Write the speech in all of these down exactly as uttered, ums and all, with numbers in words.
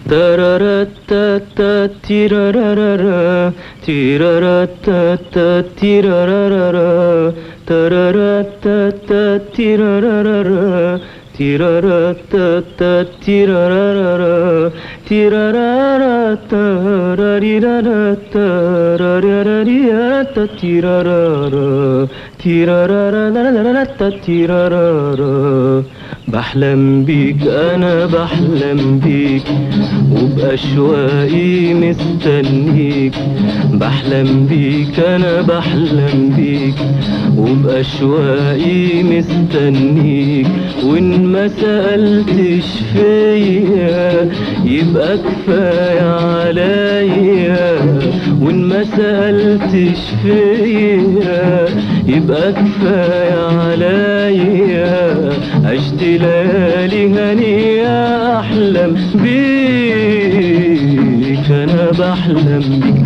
tararattata tirararara, tirarattata tirararara, tararattata tirararara, tirarattata tirararara, tirararata rarirarata rarararata tirarara, tirarararata tirarara. بحلم بيك أنا بحلم بيك وبأشواقي مستنيك، بحلم بيك أنا بحلم بيك وبأشواقي مستنيك، وإن ما سألتش فيا يبقى كفاية عليا، وإن ما سألتش فيا يبقى كفاية عليا، عشت ليالي هنية أحلم بيك أنا بحلم بيك.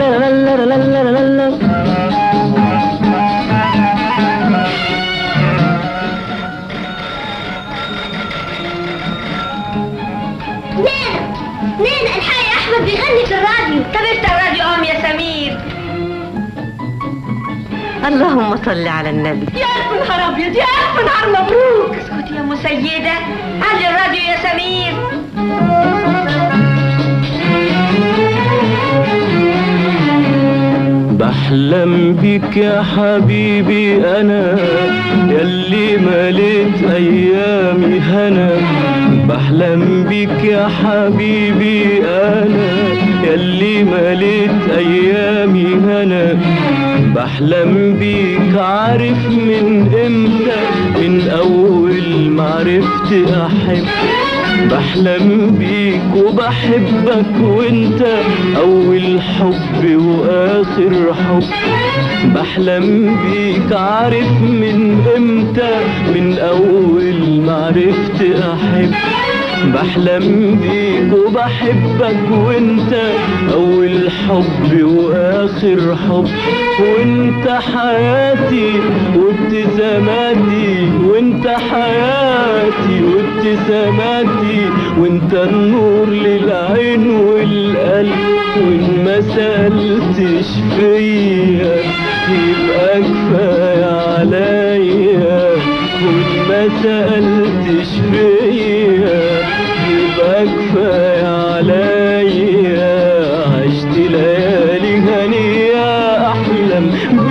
نينا الحقي أحمد بيغني في الراديو. طب افتح الراديو قوم يا سمير. اللهم صل على النبي. يا ألف نهار أبيض، يا ألف نهار مبروك. اسكتي يا مسيدة، علي الراديو يا سمير. بحلم بيك يا حبيبي أنا ياللي مليت أيامي هنا، بحلم بيك يا حبيبي أنا ياللي مليت أيامي هنا، بحلم بيك عارف من امتى، من أول ما عرفت أحب، بحلم بيك وبحبك وانت أول حب وآخر حب، بحلم بيك عارف من امتى، من أول ما عرفت أحب، بحلم بيك وبحبك وانت أول حب وآخر حب، وانت حياتي وابتساماتي، وانت حياتي وابتساماتي، وانت النور للعين والقلب، وان ما سألتش فيا يبقى كفاية عليا، وان ما سألتش فيا يبقى كفاية عليا، عشت ليالي هنية أحلم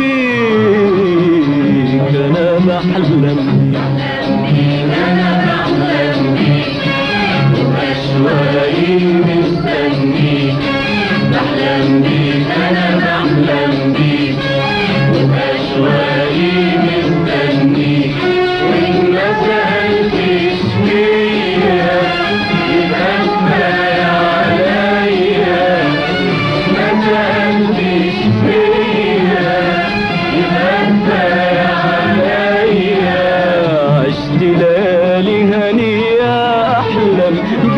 بيك أنا بحلم بيك، أنا بحلم بيك وأشواقي مستنيك، بحلم بيك أنا بحلم بيك وأشواقي مستنيك، وإن ما سألتش فيا يبقى كفاية عليا، ما سألتش فيا يبقى كفاية عليا، عشت ليالي هنية أحلم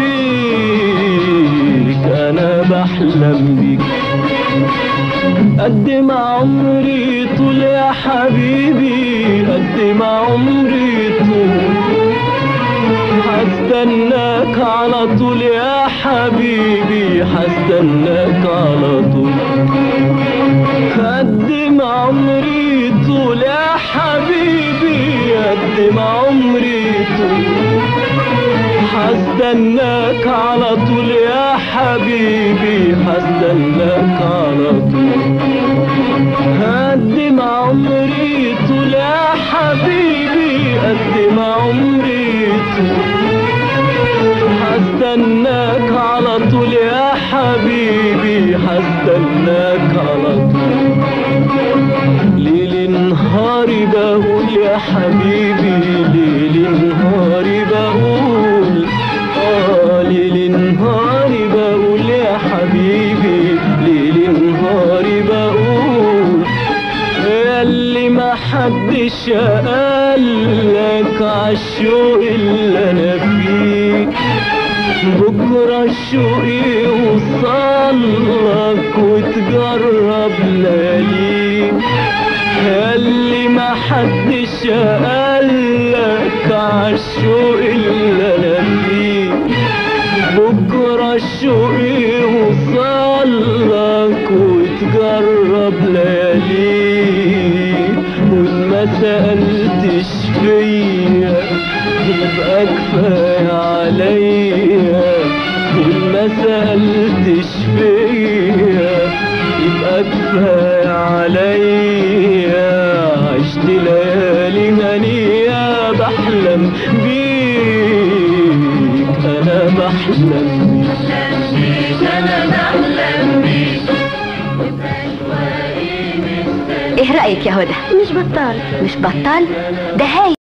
بيك أنا بحلم بيك. قد ما عمري طول يا حبيبي، قد ما عمري طول هستناك على طول يا حبيبي، هستناك على طول، قد ما عمري طول يا حبيبي، قد ما عمري طول هستناك على طول يا حبيبي، هستناك على طول، قد ما عمري طول يا حبيبي، قد ما عمري طول هستناك على طول يا حبيبي، هستناك على طول، ليل نهاري بقول يا حبيبي، ليل نهاري بقول، آه ليل نهاري بقول يا حبيبي، ليل نهاري بقول، ياللي ما حدش قالك عالشوق اللي انا فيه، بكرة الشوق يوصلك وتجرب لياليك، ياللي ما حدش قالك عالشوق اللي انا فيه، بكرة الشوق يوصلك وتجرب لياليك، وإن ما سألتش فيا يبقى كفاية عليا، وإن ما سألتش فيا يبقى كفاية عليا. عشت ليالي هنية بحلم بيك، أنا بحلم بيك، أنا بحلم بيك. ايه رأيك يا هدى؟ مش بطال. مش بطال؟ ده هاي